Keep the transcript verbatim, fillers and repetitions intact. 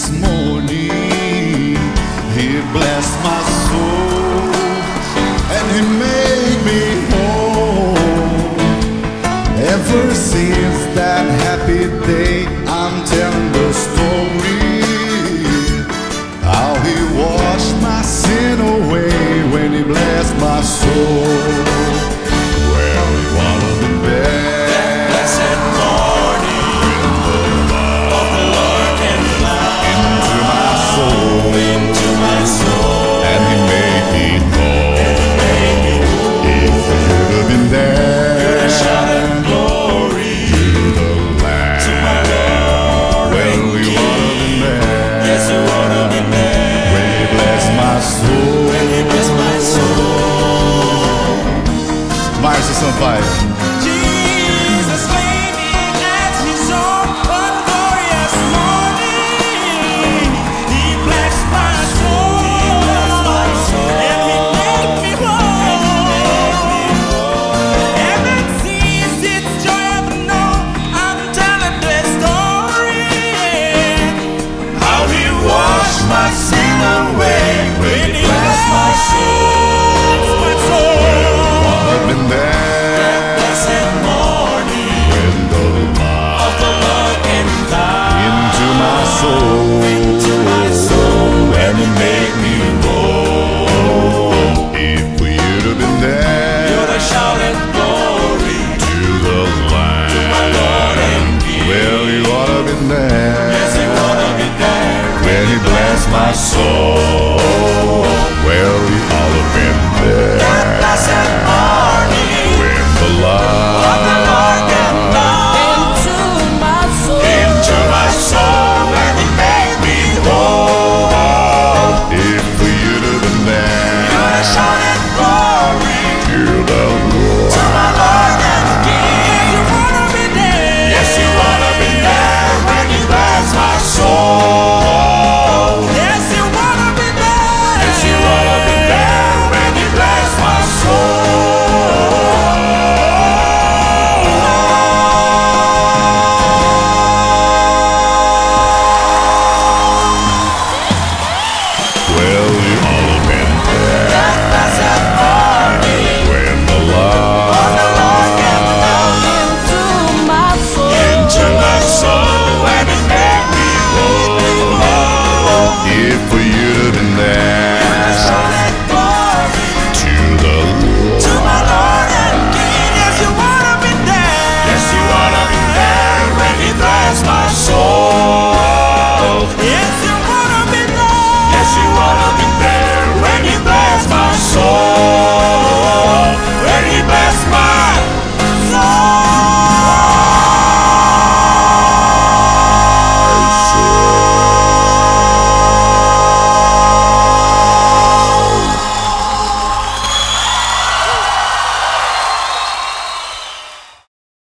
this morning. He blessed my soul and He made me whole. Ever since that happy day, I'm telling the story, how He washed my sin away when He blessed my soul. Well, He wanted the best. That blessed morning, of the Lord came down Into my soul, into my soul, and He made me whole. and He made me whole. If He could have been there, Could have shouted glory to the Lamb. to my Lord Well, and He King. would have been there. Yes, He would have been there When He blessed my soul. when He blessed my soul. Márcio Sampaio. Jesus laid me at His own one glorious morning. He blessed my soul, and He made me whole. Ever since it's joy I've known, I'm telling this story, how He washed my sin away when He blessed my soul. My soul. I've been there Blessed morning when the light of the Lord came down into my soul, into my soul, and He made me whole. If we'd have been there, You'd have shouted glory to the to my Lamb. Lord and King. Well, you ought to have been there. Yes, He would have been there when He blessed my soul. Well, He ought